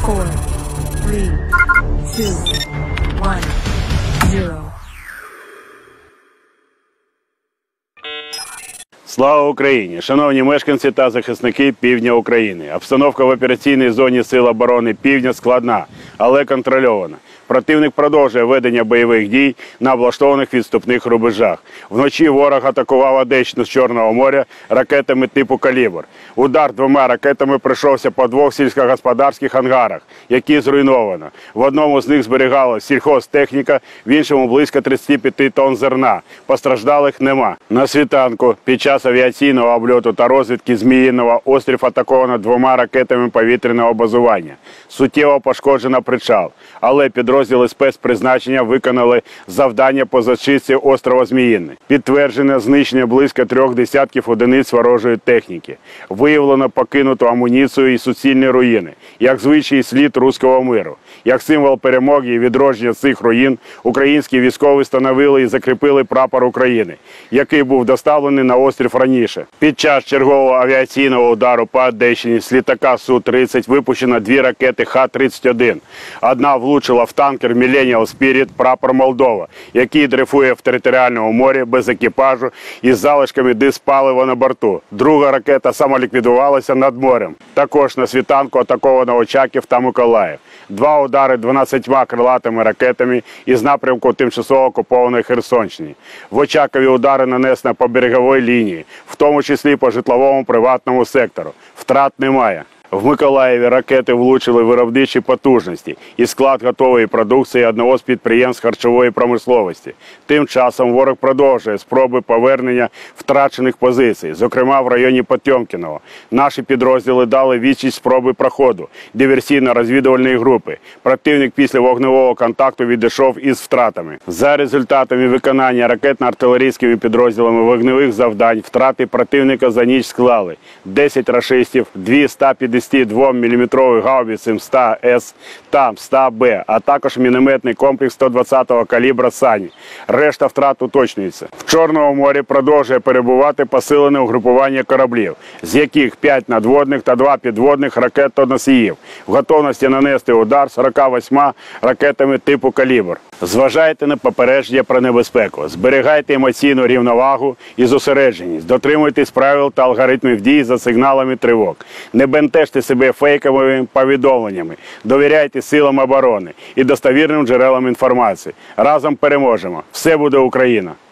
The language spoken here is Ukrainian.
4, 3, 2, 1, 0. Слава Україні! Шановні мешканці та захисники півдня України. Обстановка в операційній зоні Сил оборони Півдня складна, але контрольована. Противник продовжує ведення бойових дій на облаштованих відступних рубежах. Вночі ворог атакував Одещину з Чорного моря ракетами типу «Калібр». Удар двома ракетами прийшовся по двох сільськогосподарських ангарах, які зруйновано. В одному з них зберігалася сільхозтехніка, в іншому близько 35 тонн зерна. Постраждалих нема. На світанку під час авіаційного обльоту та розвідки Зміїного острів атаковано двома ракетами повітряного базування. Суттєво пошкоджено причал, але підрозділи спецпризначення виконали завдання по зачистці острова Зміїний. Підтверджено знищення близько 3 десятків одиниць ворожої техніки. Виявлено покинуту амуніцію і суцільні руїни, як звичай слід руського миру. Як символ перемоги і відродження цих руїн, українські військові встановили і закріпили прапор України, який був доставлений на острів раніше. Під час чергового авіаційного удару по Одещині з літака Су-30 випущено 2 ракети Х-31. Одна влучила в танкер Millennium Spirit прапор Молдова, який дрейфує в територіальному морі без екіпажу із залишками диспалива на борту. Друга ракета самоліквідувалася над морем. Також на світанку атаковано Очаків та Миколаїв. 2 удари 12 крилатими ракетами із напрямку тимчасово окупованої Херсонщини. В Очакові удари нанесено по береговій лінії, в тому числі по житловому приватному сектору. Втрат немає. В Миколаєві ракети влучили виробничі потужності і склад готової продукції одного з підприємств харчової промисловості. Тим часом ворог продовжує спроби повернення втрачених позицій, зокрема в районі Потьомкіного. Наші підрозділи дали відсіч спроби проходу диверсійно-розвідувальної групи. Противник після вогневого контакту відійшов із втратами. За результатами виконання ракетно-артилерійськими підрозділами вогневих завдань втрати противника за ніч склали 10 рашистів, 2 152 мм гаубиці М100С та М100Б, а також мінометний комплекс 120-го калібра «Сані». Решта втрат уточнюється. В Чорному морі продовжує перебувати посилене угрупування кораблів, з яких 5 надводних та 2 підводних ракет-носіїв. В готовності нанести удар 48 ракетами типу «Калібр». Зважайте на попередження про небезпеку, зберігайте емоційну рівновагу і зосередженість, дотримуйтесь правил та алгоритмів дій за сигналами тривог. Не бентежте себе фейковими повідомленнями, довіряйте силам оборони і достовірним джерелам інформації. Разом переможемо. Все буде Україна!